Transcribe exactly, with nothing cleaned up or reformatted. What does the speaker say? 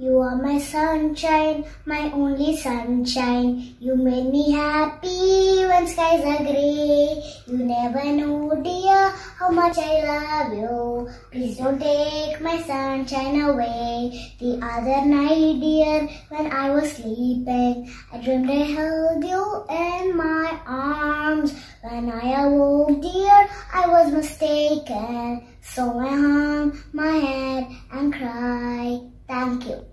You are my sunshine, my only sunshine. You made me happy when skies are grey. You never know, dear, how much I love you. Please don't take my sunshine away. The other night, dear, when I was sleeping, I dreamed I held you in my arms. When I awoke, dear, I was mistaken. So I hung my head and cried. Thank you.